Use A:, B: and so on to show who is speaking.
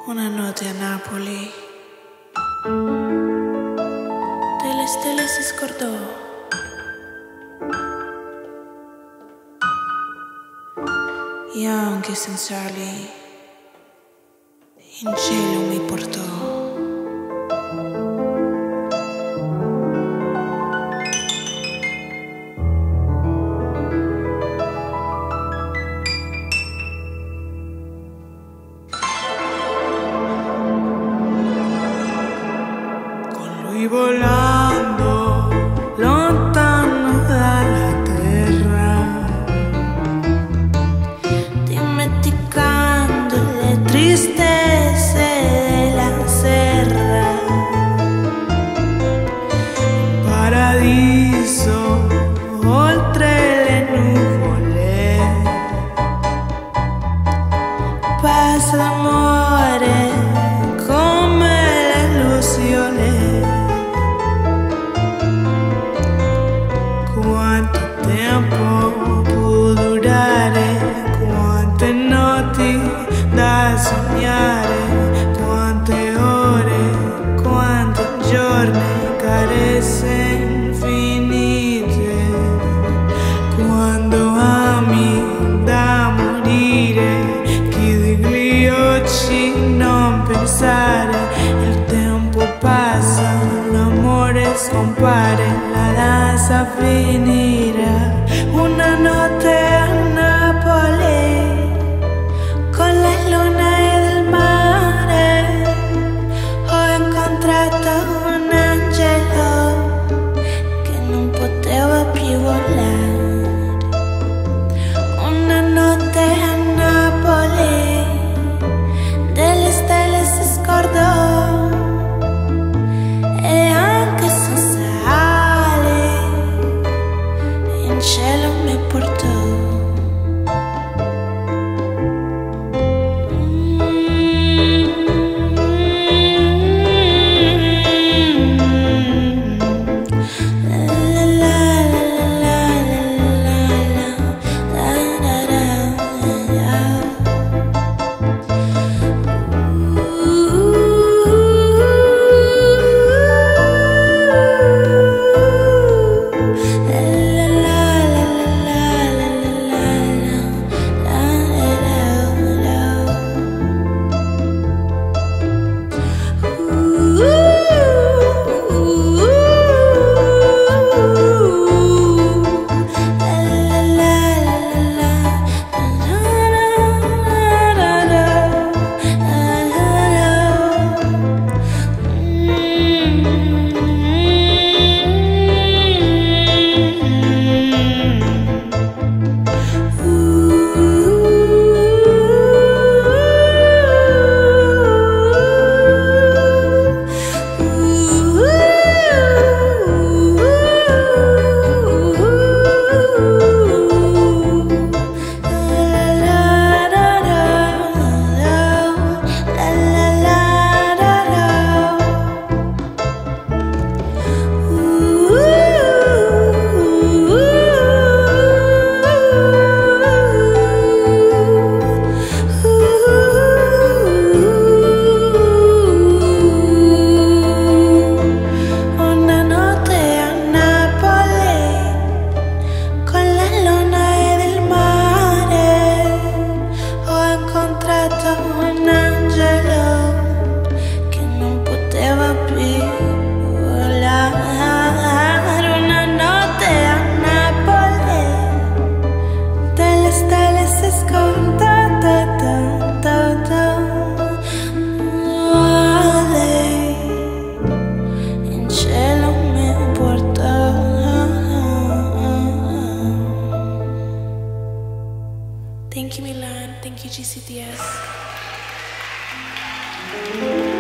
A: Una notte a Napoli, delle stelle si scordò. E anche senza ali, in cielo mi portò. Volando lontano dalla terra, dimenticando le tristezze della serra. Paradiso oltre le nuvole, paz d'amore come l'illusione. Quanto tempo può durare, quante notti da sognare, quante ore, quanti giorni, carezze infinite. Quando ami da morire, chi di oggi non pensare, il tempo passa, l'amore scompare, la danza finirà. Una notte a Napoli, con la luna e del mare, ho incontrato un angelo che non poteva più volare. Una notte a Napoli, delle stelle si scordò. In cielo mi portò. Un angelo che non poteva più volare. Una notte a Napoli, delle stelle si scordò. In cielo mi portò. Thank you, Milan. Thank you, GCTS.